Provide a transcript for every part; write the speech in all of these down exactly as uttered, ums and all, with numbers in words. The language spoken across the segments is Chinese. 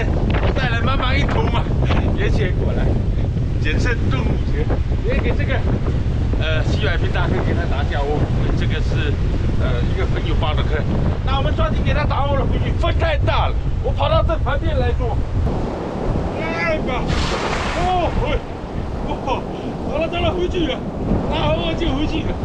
天带来满满一头嘛，野犬过来，简称动物节，也给这个呃西百平大哥给他打下窝，这个是呃一个朋友包的课。那我们抓紧给他打窝了回去，风太大了，我跑到这旁边来做。来吧，哦，喂，哦，好了，走了，回去了，打好我就回去了。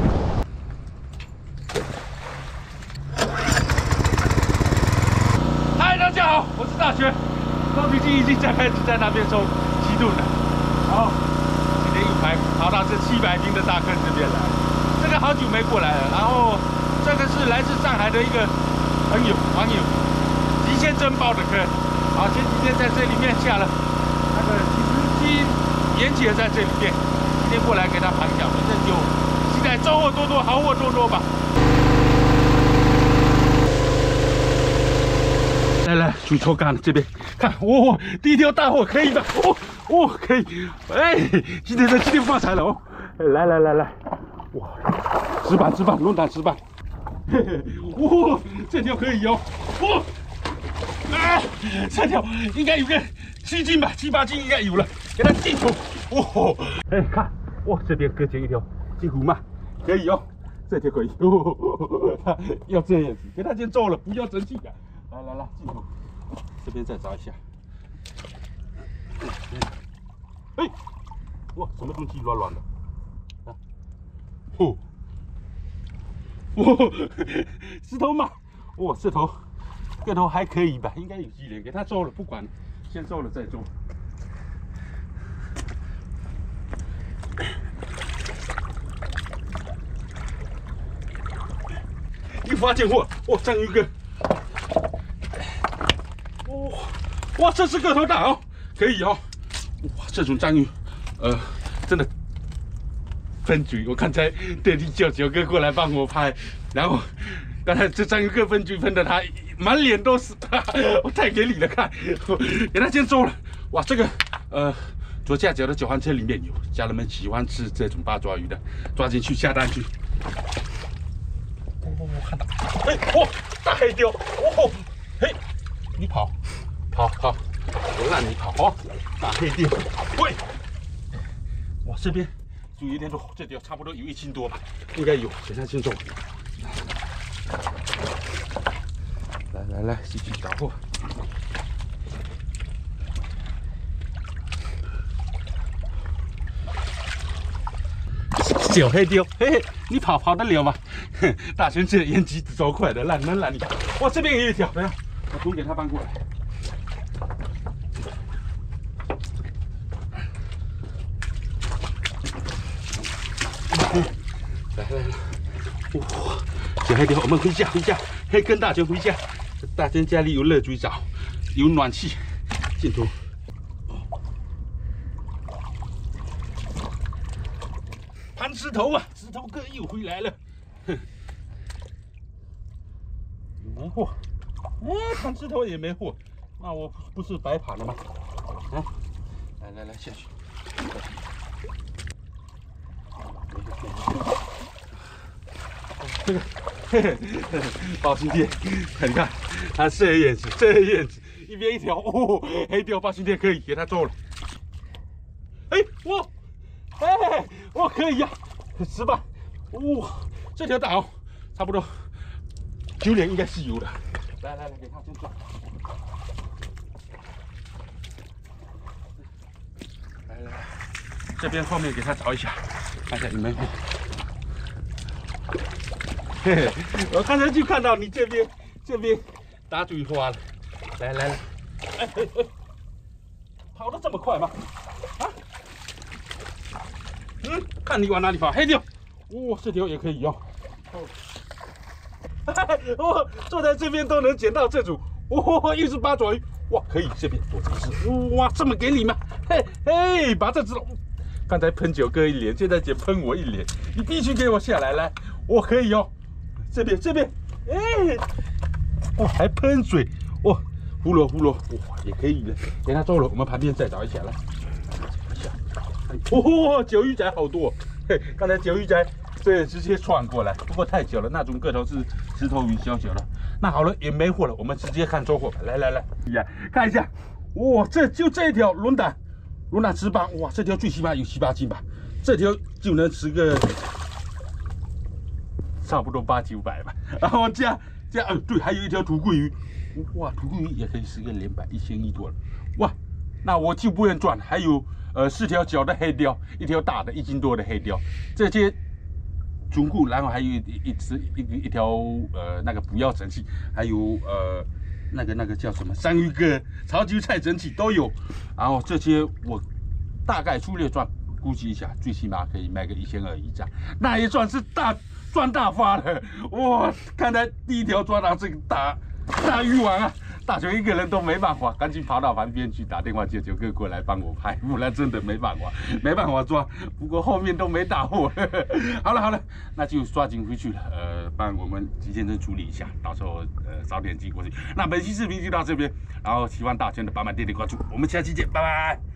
大家好，我是大学，高平机已经在开始在那边抽七吨了。好，今天一排跑到这七百平的大坑这边来，这个好久没过来了。然后这个是来自上海的一个朋友网友，极限珍宝的坑。好，前几天在这里面下了那个几十斤盐碱在这里面，今天过来给他盘脚，反正就期待收获多多，好货多多吧。 来来，去抽干了这边，看，哦，第一条大货可以的，哦哦，可以，哎，今天在今天发财了哦，来来来来，哇，直板直板，龙胆直板，嘿嘿，哦，这条可以哦，哦，啊，这条应该有个七斤吧，七八斤应该有了，给它进头，哦，哎，看，哇，这边搁进一条金虎嘛，可以哦，这条可以，哦，要这样子，给它先做了，不要生气啊。 来来来，镜头，这边再找一下。哎，哇，什么东西软软的？啊，哦，哦，石头嘛，哇，石头个头还可以吧，应该有机灵，给它做了，不管，先做了再做。一发现货，哇，章鱼哥。 哇哇，这是个头大哦，可以哦。哇，这种章鱼，呃，真的分嘴。我刚才电梯叫九哥过来帮我拍，然后刚才这章鱼哥分嘴分的他满脸都是，我太给力了，看，给他先做了。哇，这个呃左下角的九环车里面有，家人们喜欢吃这种八爪鱼的，抓紧去下单去。哦，看到，哎，哇，大黑雕，哦，嘿。 你跑，跑跑，我让你跑哦！大黑雕，喂！哇，这边注意一点多，这条差不多有一斤多吧，应该有，给它先做。来来来，继续找货。小黑雕，嘿嘿，你跑跑得了吗？大熊这眼疾走快的，让能让你跑。哇，这边也有一条，等下。 我总给他搬过来。嗯、来来来，哇！小黑雕，我们回家回家，可以跟大熊回家。大熊家里有热水澡，有暖气。镜头。盘石头啊，石头哥又回来了。哼，没货。 哎，盘石头也没货，那我不是白盘了吗？啊，来来来，下去。这个，嘿嘿，包青天，你看，它这样子，这样子，一边一条，哦，黑雕包青天可以给它做了。哎，哇，哎，哇，可以呀、啊，十八，哇，这条大哦，差不多九两应该是有的。 来来来，给他先抓。来来来，这边后面给他找一下，看一下有没有。嘿嘿，我刚才就看到你这边这边打嘴花了。来来来，哎哎哎，跑得这么快吗？啊？嗯，看你往哪里跑，黑雕。哇、哦，这条也可以哦。哦。 哦，坐在这边都能捡到这种，哇，又是八爪鱼，哇，可以这边多这只，哇，这么给力吗？嘿，嘿，把这只，刚才喷九哥一脸，现在姐喷我一脸，你必须给我下来，来，我可以哦，这边这边，哎，哇，还喷水，哇，胡萝胡萝，哇，也可以的，给它做了，我们旁边再找一下来，找一下，哦，九鱼仔好多，嘿，刚才九鱼仔。 对，直接窜过来，不过太小了，那种个头是石头鱼，小小的。 那好了，也没货了，我们直接看周货吧。来来来，呀，看一下，哇，这就这一条轮胆，轮胆直棒，哇，这条最起码有七八斤吧，这条就能值个差不多八九百吧。然后加加，呃，对，还有一条土桂鱼，哇，土桂鱼也可以十个连百，一千一多了，哇，那我就不愿赚，还有呃四条小的黑鲷，一条大的一斤多的黑鲷，这些。中固，然后还有一一只一一条呃那个捕妖神器，还有呃那个那个叫什么山芋哥、潮韭菜神器都有。然后这些我大概粗略算估计一下，最起码可以卖个一千二以上，那也算是大赚大发了。哇，看来第一条抓到这个大大鱼王啊！大雄一个人都没办法，赶紧跑到旁边去打电话叫九哥过来帮我拍，不然真的没办法，没办法抓。不过后面都没打货。好了好了，那就抓紧回去了。呃，帮我们急先生处理一下，到时候呃早点寄过去。那本期视频就到这边，然后喜欢大雄的帮忙点点关注，我们下期见，拜拜。